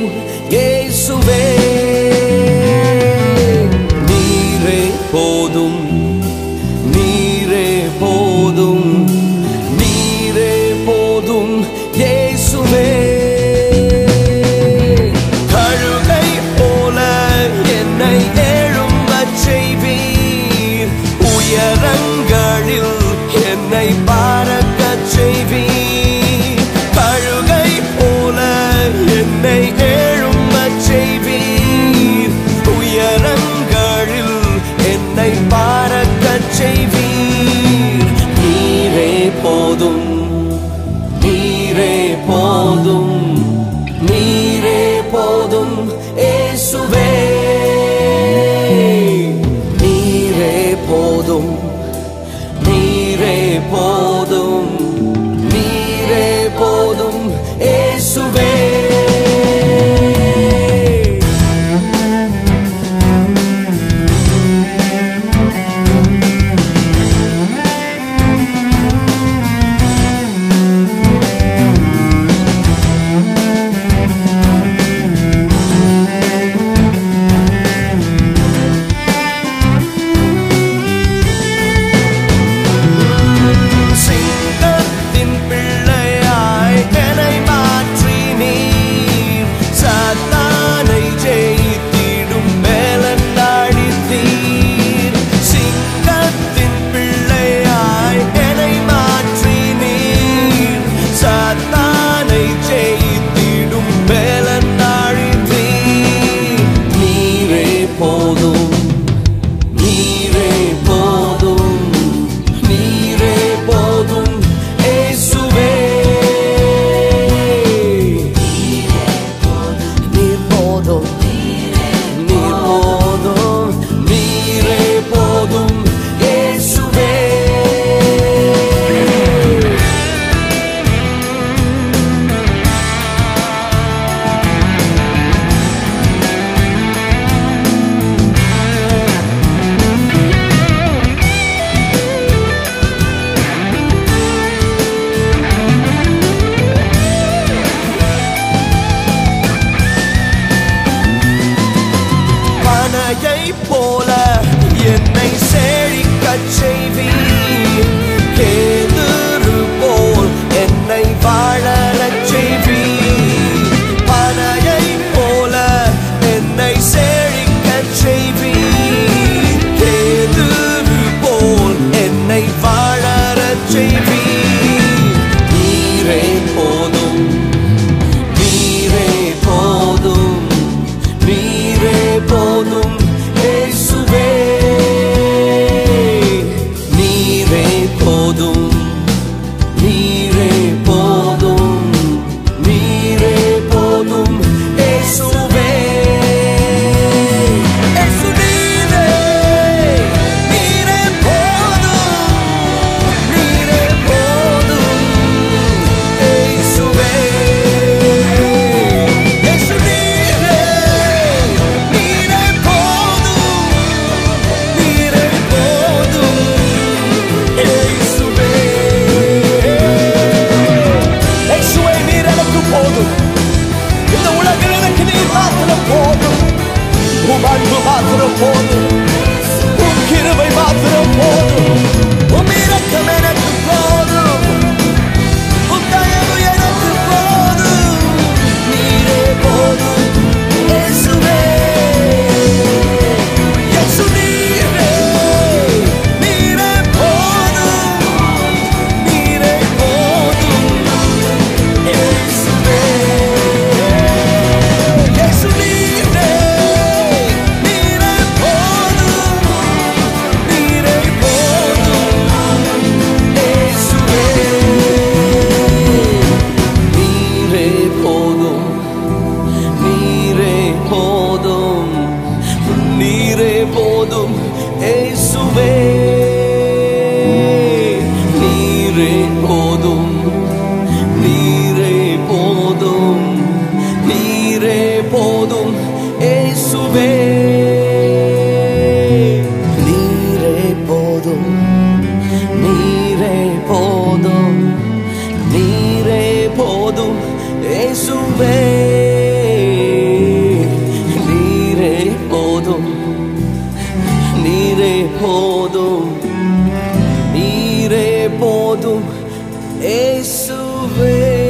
இயேசுவே நீரே போதும் நீரே போதும் நீரே போதும் இயேசுவே கழுகை போல என்னை எழும்பச் செய்வீர் உயரங்களில் என்னை பறக்கச் செய்வீர் கழுகை போல என்னை எழும்பச் செய்வீர் உயரங்களில் என்னை பறக்கச் செய்வீர் நீரே போதும் நீரே போதும் நீரே போதும் இயேசுவே நீரே போதும் நீரே போதும் நீரே போதும் இயேசுவே போல என்னை செழிக்கச் செய்வீர் கேதுரு போல் என்னை வாழறச் செய்வீர் பனையை போல என்னை செழிக்கச் செய்வீர் கேதுரு போல் என்னை வாழறச் செய்வீர் நீரே போதும் நீரே போதும் நீரே போதும் இயேசுவே நீரே போதும் நீரே போதும் நீரே போதும் இயேசுவே இயேசு நீரே நீரே போதும் நீரே போதும் இயேசுவே இயேசு நீரே நீரே போதும் நீரே போதும் இயேசுவே இயேசுவே நீர் எனக்கு போதும் இந்த உலகில் எனக்கு நீர் மாத்திரம் போதும் உம் அன்பு மாத்திரம் போதும் உம் கிருபை மாத்திரம் போதும் உம் இரக்கம் எனக்கு போதும் உம் தயவு எனக்கு போதும் நீரே போதும் இயேசுவே இயேசு நீரே நீரே போதும் நீரே போதும் இயேசுவே இயேசு நீரே நீரே போதும் நீரே போதும் இயேசுவே நீரே போதும் நீரே போதும் நீரே போதும் இயேசுவே நீரே போதும் நீரே போதும் நீரே போதும் இயேசுவே நீரே போதும் நீரே போதும் நீரே போதும் இயேசுவே இயேசுவே